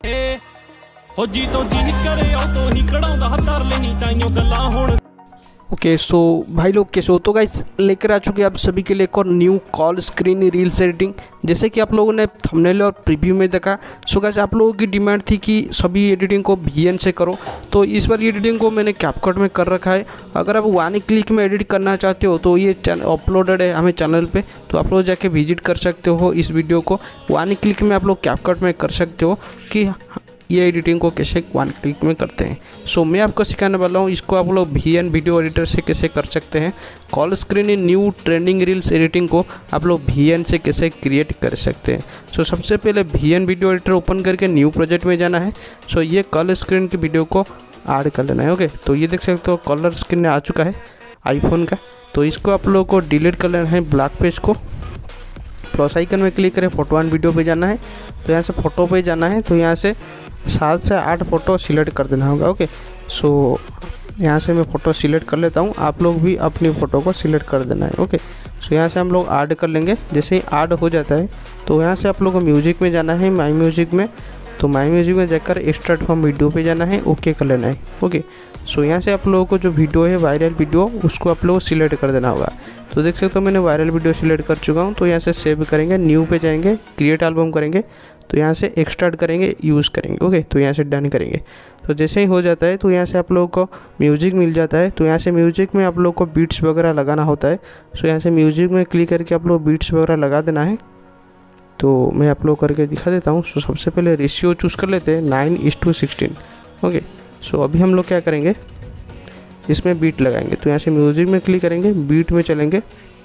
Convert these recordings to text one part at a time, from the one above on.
हो जी तो जी निकले आओ तो ही कड़ाउंदा हतार लेनी ताइयों गल्ला हुण। ओके सो भाई लोग कैसे हो। तो गाइस लेकर आ चुके हैं आप सभी के लिए एक और new call screen reels editing. जैसे कि आप लोगों ने थंबनेल और प्रीव्यू में देखा। सो गाइस आप लोगों की डिमांड थी कि सभी एडिटिंग को VN से करो, तो इस बार ये एडिटिंग को मैंने कैपकट में कर रखा है। अगर आप वन क्लिक में एडिट करना चाहते हो तो ये अपलोडेड है हमें चैनल पे, तो आप लोग जाके विजिट कर सकते हो। इस वीडियो को वन क्लिक में आप लोग कैपकट में कर सकते हो कि ये एडिटिंग को कैसे वन क्लिक में करते हैं। सो मैं आपको सिखाने वाला हूँ इसको आप लोग VN वीडियो एडिटर से कैसे कर सकते हैं। Call screen new trending reels editing को आप लोग VN से कैसे क्रिएट कर सकते हैं। सो सबसे पहले VN वीडियो एडिटर ओपन करके न्यू प्रोजेक्ट में जाना है। सो ये कॉल स्क्रीन की वीडियो को ऐड कर लेना है। ओके तो ये देख सकते हो कलर स्क्रीन आ चुका है आईफोन का। तो इसको आप लोगों को डिलीट कर लेना है ब्लैक पेज को। प्लस आइकन में क्लिक करें, फोटो वन वीडियो पे जाना है। तो यहाँ से फ़ोटो पे जाना है, तो यहाँ से 7 से 8 फ़ोटो सिलेक्ट कर देना होगा। ओके सो यहाँ से मैं फ़ोटो सिलेक्ट कर लेता हूँ, आप लोग भी अपनी फ़ोटो को सिलेक्ट कर देना है। ओके सो यहाँ से हम लोग ऐड कर लेंगे। जैसे ही ऐड हो जाता है तो यहाँ से आप लोगों को म्यूजिक में जाना है, माई म्यूजिक में। तो माई म्यूजिक में जाकर एक्सट्रैक्ट फ्रॉम वीडियो पे जाना है, ओके कर लेना है। ओके सो यहाँ से आप लोगों को जो वीडियो है वायरल वीडियो उसको आप लोगों को सिलेक्ट कर देना होगा। तो देख सकते हो मैंने वायरल वीडियो सिलेक्ट कर चुका हूँ। तो यहाँ से सेव करेंगे, न्यू पे जाएंगे, क्रिएट एल्बम करेंगे। तो यहाँ से एक्सट्रैक्ट करेंगे, यूज़ करेंगे। ओके तो यहाँ से डन करेंगे। तो जैसे ही हो जाता है तो यहाँ से आप लोगों को म्यूजिक मिल जाता है। तो यहाँ से म्यूजिक में आप लोग को बीट्स वगैरह लगाना होता है। सो यहाँ से म्यूजिक में क्लिक करके आप लोग बीट्स वगैरह लगा देना है। तो मैं आप लोग करके दिखा देता हूँ। सो सबसे पहले रेशियो चूज़ कर लेते हैं 9:16। ओके सो अभी हम लोग क्या करेंगे, इसमें बीट लगाएंगे। तो यहाँ से म्यूज़िक में क्लिक करेंगे, बीट में चलेंगे।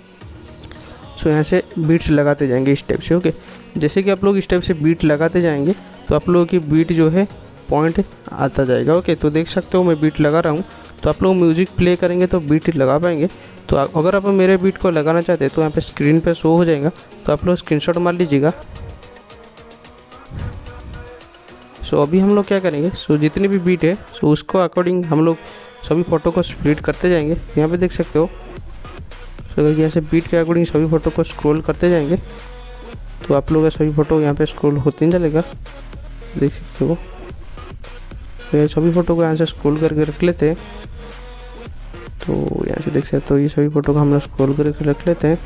सो यहाँ से बीट्स लगाते जाएंगे इस टाइप से। ओके जैसे कि आप लोग इस टाइप से बीट लगाते जाएंगे तो आप लोगों की बीट जो है पॉइंट आता जाएगा। ओके तो देख सकते हो मैं बीट लगा रहा हूँ। तो आप लोग म्यूज़िक प्ले करेंगे तो बीट लगा पाएंगे। तो अगर आप मेरे बीट को लगाना चाहते हैं तो यहाँ पे स्क्रीन पे शो हो जाएगा, तो आप लोग स्क्रीनशॉट मार लीजिएगा। सो अभी हम लोग क्या करेंगे, सो जितनी भी बीट है सो उसको अकॉर्डिंग हम लोग सभी फ़ोटो को स्प्लिट करते जाएंगे। यहाँ पे देख सकते हो। सो यहाँ से बीट के अकॉर्डिंग सभी फ़ोटो को स्क्रॉल करते जाएंगे। तो आप लोग का सभी फ़ोटो यहाँ पे स्क्रॉल होते ही चलेगा, देख सकते हो। तो ये सभी फ़ोटो को यहाँ से स्क्रॉल करके रख लेते हैं। तो यहाँ से देख सकते हो ये सभी फ़ोटो को हम लोग स्क्रॉल करके रख लेते हैं।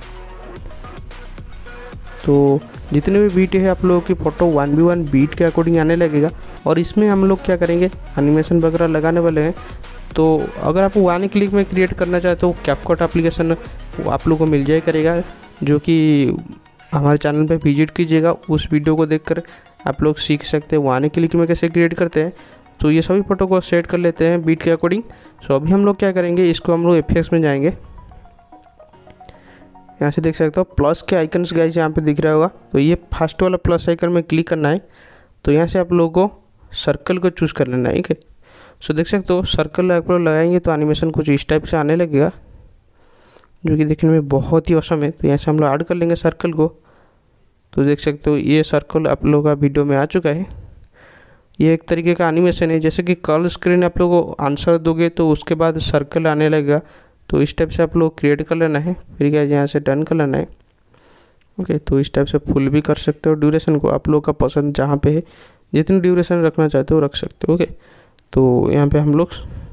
तो जितने भी बीट है आप लोगों की फ़ोटो 1v1 बीट के अकॉर्डिंग आने लगेगा। और इसमें हम लोग क्या करेंगे, एनिमेशन वगैरह लगाने वाले हैं। तो अगर आप वन क्लिक में क्रिएट करना चाहते हो कैपकट एप्लीकेशन आप लोग को मिल जाए करेगा, जो कि हमारे चैनल पे विजिट कीजिएगा। उस वीडियो को देखकर आप लोग सीख सकते हैं वन क्लिक में कैसे क्रिएट करते हैं। तो ये सभी फ़ोटो को सेट कर लेते हैं बीट के अकॉर्डिंग। सो अभी हम लोग क्या करेंगे, इसको हम लोग इफेक्ट्स में जाएंगे। यहाँ से देख सकते हो प्लस के आइकन्स गाइस यहाँ पे दिख रहा होगा। तो ये फर्स्ट वाला प्लस आइकन में क्लिक करना है। तो यहाँ से आप लोगों को सर्कल को चूज़ कर लेना है। ठीक है सो देख सकते हो सर्कल आप लोग लगाएंगे तो एनिमेशन कुछ इस टाइप से आने लगेगा, जो कि देखने में बहुत ही औसम है। तो यहाँ से हम लोग ऐड कर लेंगे सर्कल को। तो देख सकते हो ये सर्कल आप लोगों का वीडियो में आ चुका है। ये एक तरीके का एनिमेशन है, जैसे कि कॉल स्क्रीन आप लोगों को आंसर दोगे तो उसके बाद सर्कल आने लगेगा। तो इस टाइप से आप लोग क्रिएट कर लेना है। फिर क्या यहाँ से डन कर लेना है। ओके तो इस टाइप से फुल भी कर सकते हो। ड्यूरेशन को आप लोग का पसंद जहाँ पे है, जितनी ड्यूरेशन रखना चाहते हो रख सकते हो। ओके तो यहाँ पे हम लोग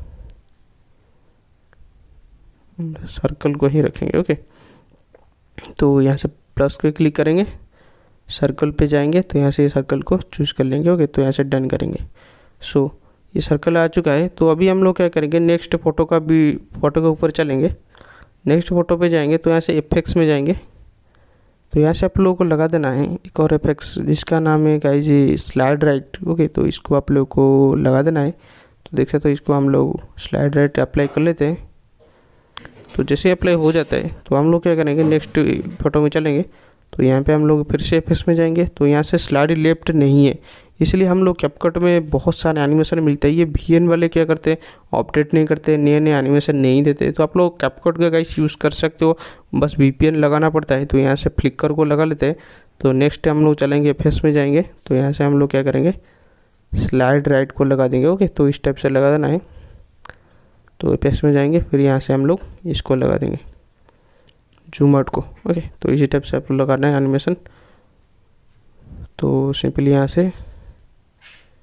सर्कल को ही रखेंगे। ओके तो यहाँ से प्लस पे क्लिक करेंगे, सर्कल पे जाएंगे। तो यहाँ से सर्कल को चूज़ कर लेंगे। ओके तो यहाँ से डन करेंगे। सो ये सर्कल आ चुका है। तो अभी हम लोग क्या करेंगे, नेक्स्ट फ़ोटो का भी फ़ोटो के ऊपर चलेंगे। नेक्स्ट फ़ोटो पे जाएंगे तो यहाँ से इफेक्ट्स में जाएंगे। तो यहाँ से आप लोगों को लगा देना है एक और इफेक्ट्स जिसका नाम है guys G slide right. Okay तो इसको आप लोग को लगा देना है। तो देख सकते हो इसको हम लोग स्लाइड राइट अप्लाई कर लेते हैं। तो जैसे अप्लाई हो जाता है तो हम लोग क्या करेंगे, नेक्स्ट फ़ोटो में चलेंगे। तो यहाँ पे हम लोग फिर से इफेक्ट्स में जाएंगे। तो यहाँ से स्लाइड लेफ्ट नहीं है, इसलिए हम लोग कैपकट में बहुत सारे एनिमेशन मिलता है। ये VN वाले क्या करते हैं, अपडेट नहीं करते, नए नए एनिमेशन नहीं देते। तो आप लोग कैपकट का गाइस यूज़ कर सकते हो, बस VPN लगाना पड़ता है। तो यहाँ से फ्लिकर को लगा लेते हैं। तो नेक्स्ट हम लोग चलेंगे इफेक्ट्स में जाएंगे। तो यहाँ से हम लोग क्या करेंगे, स्लाइड राइट को लगा देंगे। ओके तो इस टाइप से लगा देना है। तो इफेक्ट्स में जाएंगे, फिर यहाँ से हम लोग इसको लगा देंगे जूम आउट को। ओके तो इसी टाइप से आप लोग लगाना है एनिमेशन। तो सिंपली यहाँ से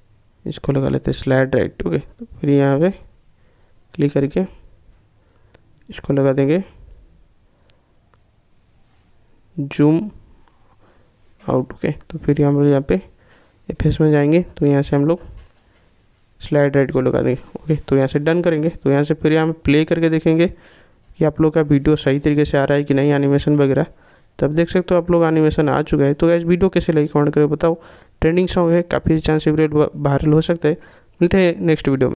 इसको लगा लेते हैं स्लाइड राइट। ओके, तो फिर यहाँ पे क्लिक करके इसको लगा देंगे जूम आउट। ओके, तो फिर हम लोग यहाँ पे इफेक्ट्स में जाएंगे, तो यहाँ से हम लोग स्लाइड राइट को लगा देंगे। ओके, तो यहाँ से डन करेंगे। तो यहाँ से फिर यहाँ प्ले करके देखेंगे कि आप लोग का वीडियो सही तरीके से आ रहा है कि नहीं, एनिमेशन वगैरह। तब देख सकते हो आप लोग एनिमेशन आ चुका है। तो गाइस वीडियो कैसे लगी कमेंट करके बताओ। ट्रेंडिंग सॉन्ग है, काफ़ी चांस वायरल हो सकता है। मिलते हैं नेक्स्ट वीडियो में।